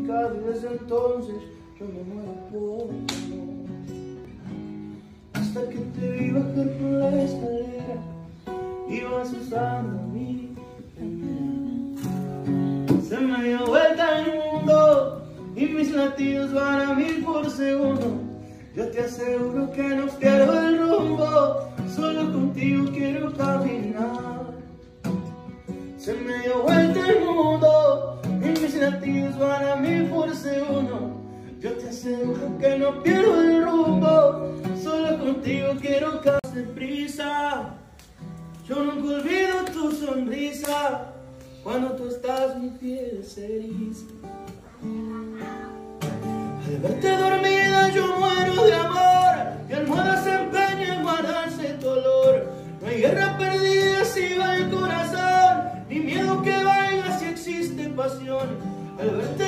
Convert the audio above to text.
complicado y desde entonces yo me muero por tu amor. Hasta que te vi bajar por la escalera, ibas usando mi remera. Se me dio vuelta el mundo y mis latidos van a 1000 por segundo. Yo te aseguro que no pierdo el rumbo, solo contigo quiero caminar. Se me dio vuelta el mundo y mis latidos van a 1000 por segundo. Yo te aseguro que no pierdo el rumbo, solo contigo quiero caminar. Prisa, yo nunca olvido tu sonrisa, cuando tú estás mi piel se eriza. Al verte dormida yo muero de amor, mi almohada se empeña en guardarse tu olor. No hay guerra perdida si va el corazón, ni miedo que valga si existe pasión. Al verte